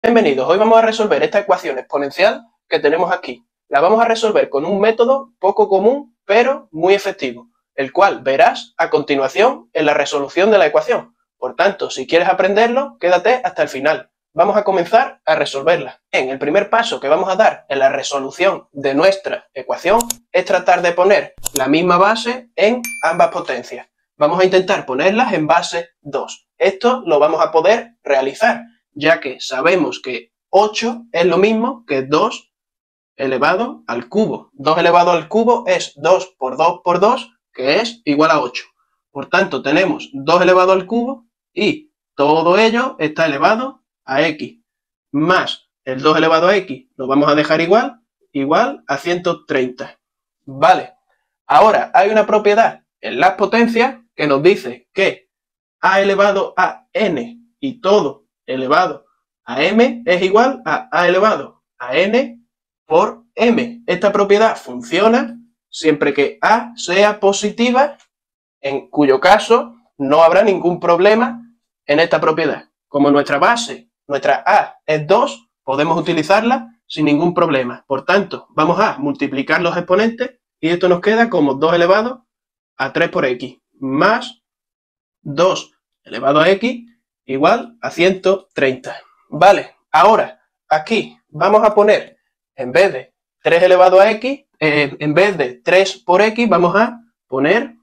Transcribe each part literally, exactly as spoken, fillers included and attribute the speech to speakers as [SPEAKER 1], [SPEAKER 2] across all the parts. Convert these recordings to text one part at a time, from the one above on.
[SPEAKER 1] Bienvenidos, hoy vamos a resolver esta ecuación exponencial que tenemos aquí. La vamos a resolver con un método poco común, pero muy efectivo, el cual verás a continuación en la resolución de la ecuación. Por tanto, si quieres aprenderlo, quédate hasta el final. Vamos a comenzar a resolverla. Bien, el primer paso que vamos a dar en la resolución de nuestra ecuación es tratar de poner la misma base en ambas potencias. Vamos a intentar ponerlas en base dos. Esto lo vamos a poder realizar, ya que sabemos que ocho es lo mismo que dos elevado al cubo. dos elevado al cubo es dos por dos por dos, que es igual a ocho. Por tanto, tenemos dos elevado al cubo y todo ello está elevado a x, más el dos elevado a x lo vamos a dejar igual, igual a ciento treinta. Vale, ahora hay una propiedad en las potencias que nos dice que a elevado a n y todo elevado a m es igual a a elevado a n por m. Esta propiedad funciona siempre que a sea positiva, en cuyo caso no habrá ningún problema en esta propiedad. Como nuestra base, nuestra a es dos, podemos utilizarla sin ningún problema. Por tanto, vamos a multiplicar los exponentes y esto nos queda como dos elevado a tres por x, más dos elevado a x igual a ciento treinta. Vale, ahora aquí vamos a poner, en vez de tres elevado a x, eh, en vez de tres por x, vamos a poner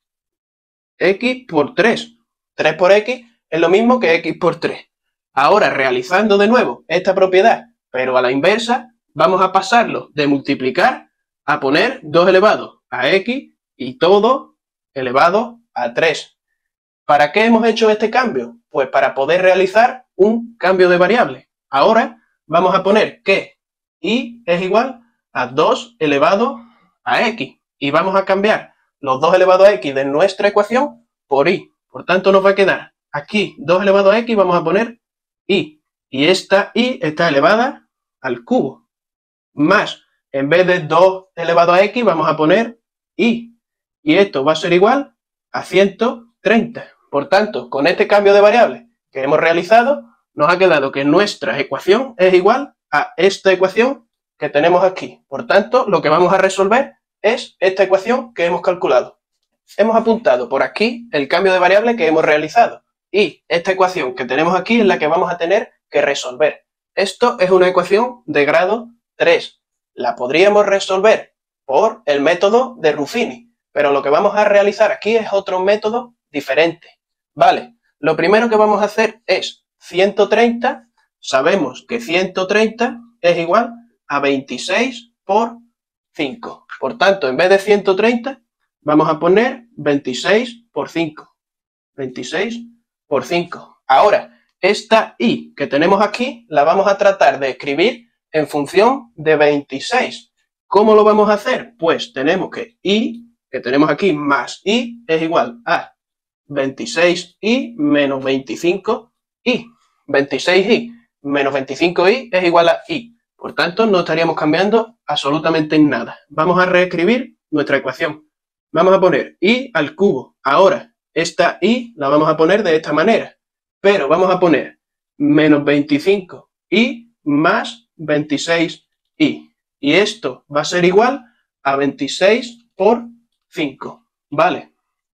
[SPEAKER 1] x por tres. tres por x es lo mismo que x por tres. Ahora, realizando de nuevo esta propiedad, pero a la inversa, vamos a pasarlo de multiplicar a poner dos elevado a x y todo elevado a tres. ¿Para qué hemos hecho este cambio? Pues para poder realizar un cambio de variable. Ahora vamos a poner que y es igual a dos elevado a x y vamos a cambiar los dos elevado a x de nuestra ecuación por y. Por tanto, nos va a quedar aquí dos elevado a x, vamos a poner y. Y esta y está elevada al cubo. Más, en vez de dos elevado a x, vamos a poner y. Y esto va a ser igual a ciento treinta. Por tanto, con este cambio de variable que hemos realizado, nos ha quedado que nuestra ecuación es igual a esta ecuación que tenemos aquí. Por tanto, lo que vamos a resolver es esta ecuación que hemos calculado. Hemos apuntado por aquí el cambio de variable que hemos realizado y esta ecuación que tenemos aquí es la que vamos a tener que resolver. Esto es una ecuación de grado tres. La podríamos resolver por el método de Ruffini, pero lo que vamos a realizar aquí es otro método diferente. Vale, lo primero que vamos a hacer es ciento treinta, sabemos que ciento treinta es igual a veintiséis por cinco. Por tanto, en vez de ciento treinta, vamos a poner veintiséis por cinco. veintiséis por cinco. Ahora, esta y que tenemos aquí, la vamos a tratar de escribir en función de veintiséis. ¿Cómo lo vamos a hacer? Pues tenemos que y, que tenemos aquí, más y, es igual a veintiséis y menos veinticinco y. veintiséis y menos veinticinco y es igual a y. Por tanto, no estaríamos cambiando absolutamente en nada. Vamos a reescribir nuestra ecuación. Vamos a poner y al cubo. Ahora, esta y la vamos a poner de esta manera. Pero vamos a poner menos veinticinco y más veintiséis y. Y esto va a ser igual a veintiséis por cinco. ¿Vale?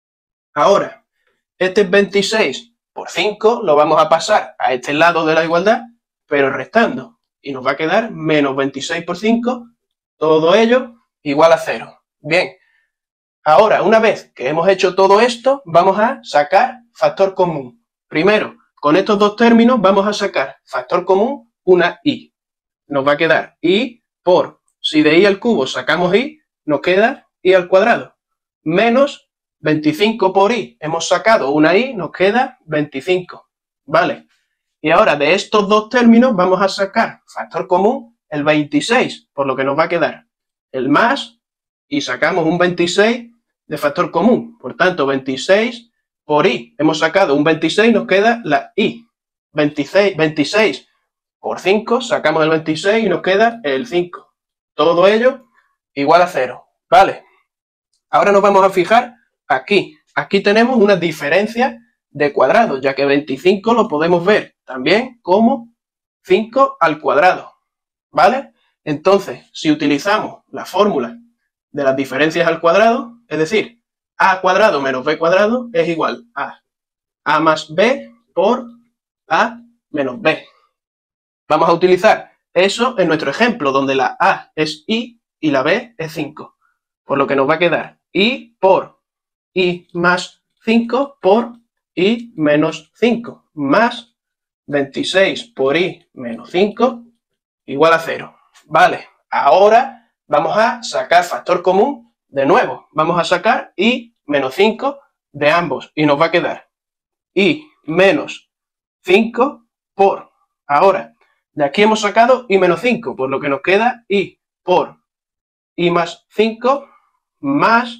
[SPEAKER 1] Ahora, este veintiséis por cinco lo vamos a pasar a este lado de la igualdad, pero restando. Y nos va a quedar menos veintiséis por cinco, todo ello igual a cero. Bien, ahora una vez que hemos hecho todo esto, vamos a sacar factor común. Primero, con estos dos términos vamos a sacar factor común una y. Nos va a quedar y por, si de y al cubo sacamos y, nos queda y al cuadrado, menos veinticinco por y, hemos sacado una y, nos queda veinticinco. Vale. Y ahora de estos dos términos vamos a sacar factor común el veintiséis, por lo que nos va a quedar el más y sacamos un veintiséis de factor común. Por tanto, veintiséis por y, hemos sacado un veintiséis, nos queda la y. veintiséis, veintiséis por cinco, sacamos el veintiséis y nos queda el cinco. Todo ello igual a cero. Vale. Ahora nos vamos a fijar aquí. Aquí tenemos una diferencia de cuadrados, ya que veinticinco lo podemos ver también como cinco al cuadrado, ¿vale? Entonces, si utilizamos la fórmula de las diferencias al cuadrado, es decir, a cuadrado menos b cuadrado es igual a a más b por a menos b. Vamos a utilizar eso en nuestro ejemplo, donde la a es i y la b es cinco. Por lo que nos va a quedar i por i más cinco por i menos cinco, más veintiséis por i menos cinco igual a cero. Vale, ahora vamos a sacar factor común de nuevo. Vamos a sacar i menos cinco de ambos y nos va a quedar i menos cinco por, ahora, de aquí hemos sacado i menos cinco, por lo que nos queda i por i más cinco más,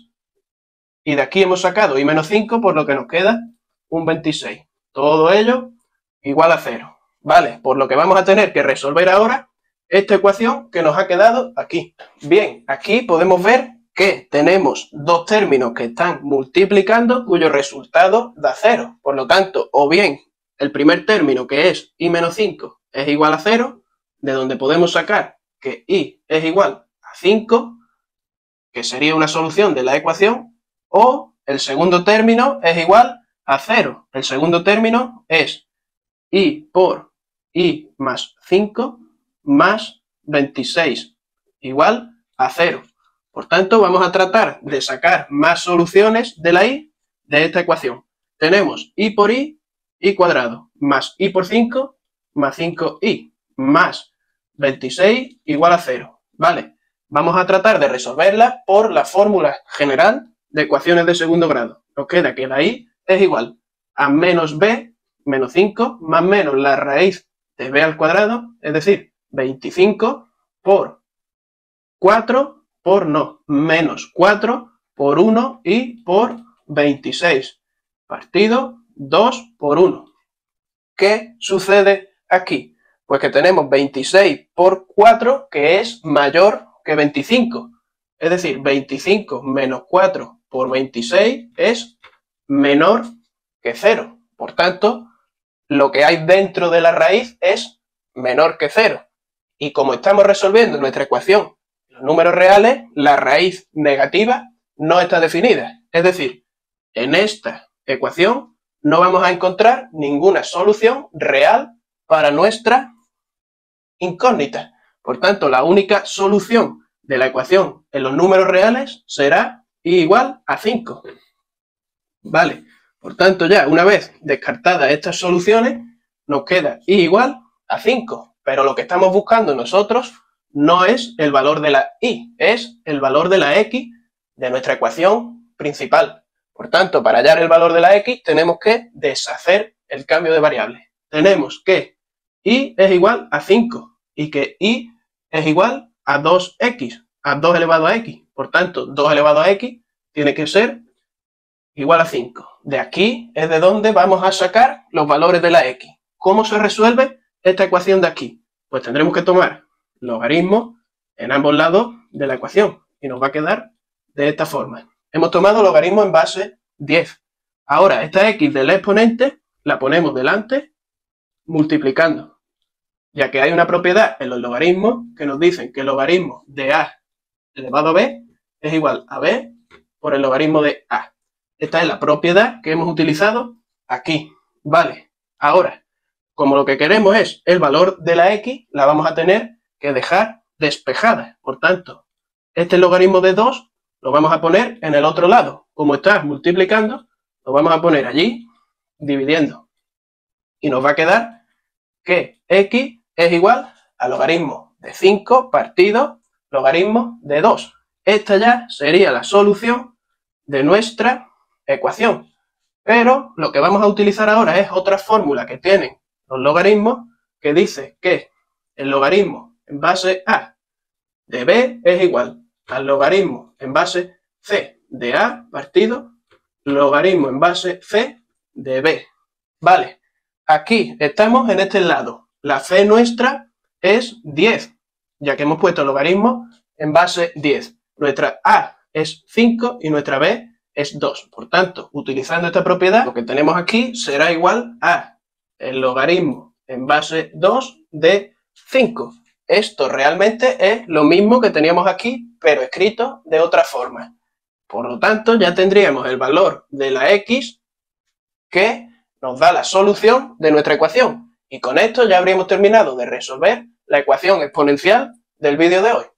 [SPEAKER 1] y de aquí hemos sacado i menos cinco, por lo que nos queda un veintiséis. Todo ello igual a cero. Vale, por lo que vamos a tener que resolver ahora esta ecuación que nos ha quedado aquí. Bien, aquí podemos ver que tenemos dos términos que están multiplicando cuyo resultado da cero. Por lo tanto, o bien el primer término, que es i menos cinco, es igual a cero, de donde podemos sacar que i es igual a cinco, que sería una solución de la ecuación, o el segundo término es igual a cero. El segundo término es i por i más cinco más veintiséis igual a cero. Por tanto, vamos a tratar de sacar más soluciones de la i de esta ecuación. Tenemos i por i, i cuadrado, más i por cinco, más cinco i, más veintiséis igual a cero. Vale, vamos a tratar de resolverla por la fórmula general de ecuaciones de segundo grado. Nos queda que la i es igual a menos b menos cinco más menos la raíz de b al cuadrado, es decir, veinticinco por cuatro por no, menos cuatro por uno y por veintiséis, partido dos por uno. ¿Qué sucede aquí? Pues que tenemos veintiséis por cuatro, que es mayor que veinticinco. Es decir, veinticinco menos cuatro por veintiséis es menor que cero. Por tanto, lo que hay dentro de la raíz es menor que cero. Y como estamos resolviendo nuestra ecuación los números reales, la raíz negativa no está definida. Es decir, en esta ecuación no vamos a encontrar ninguna solución real para nuestra incógnita. Por tanto, la única solución de la ecuación en los números reales será i igual a cinco. Vale, por tanto, ya una vez descartadas estas soluciones, nos queda i igual a cinco. Pero lo que estamos buscando nosotros no es el valor de la y, es el valor de la x de nuestra ecuación principal. Por tanto, para hallar el valor de la x tenemos que deshacer el cambio de variable. Tenemos que y es igual a cinco y que y es igual a dos equis, a dos elevado a x. Por tanto, dos elevado a x tiene que ser igual a cinco. De aquí es de donde vamos a sacar los valores de la x. ¿Cómo se resuelve esta ecuación de aquí? Pues tendremos que tomar logaritmos en ambos lados de la ecuación y nos va a quedar de esta forma. Hemos tomado logaritmo en base diez. Ahora, esta x del exponente la ponemos delante multiplicando, ya que hay una propiedad en los logaritmos que nos dicen que el logaritmo de a elevado a b es igual a b por el logaritmo de a. Esta es la propiedad que hemos utilizado aquí. Vale, ahora, como lo que queremos es el valor de la x, la vamos a tener que dejar despejada. Por tanto, este logaritmo de dos lo vamos a poner en el otro lado. Como está multiplicando, lo vamos a poner allí, dividiendo. Y nos va a quedar que x es igual a logaritmo de cinco partido logaritmo de dos. Esta ya sería la solución de nuestra ecuación. Pero lo que vamos a utilizar ahora es otra fórmula que tienen los logaritmos, que dice que el logaritmo en base a de b es igual al logaritmo en base c de a partido logaritmo en base c de b. Vale, aquí estamos en este lado. La c nuestra es diez, ya que hemos puesto logaritmo en base diez. Nuestra a es cinco y nuestra b es dos. Por tanto, utilizando esta propiedad, lo que tenemos aquí será igual a el logaritmo en base dos de cinco. Esto realmente es lo mismo que teníamos aquí, pero escrito de otra forma. Por lo tanto, ya tendríamos el valor de la x que nos da la solución de nuestra ecuación. Y con esto ya habríamos terminado de resolver la ecuación exponencial del vídeo de hoy.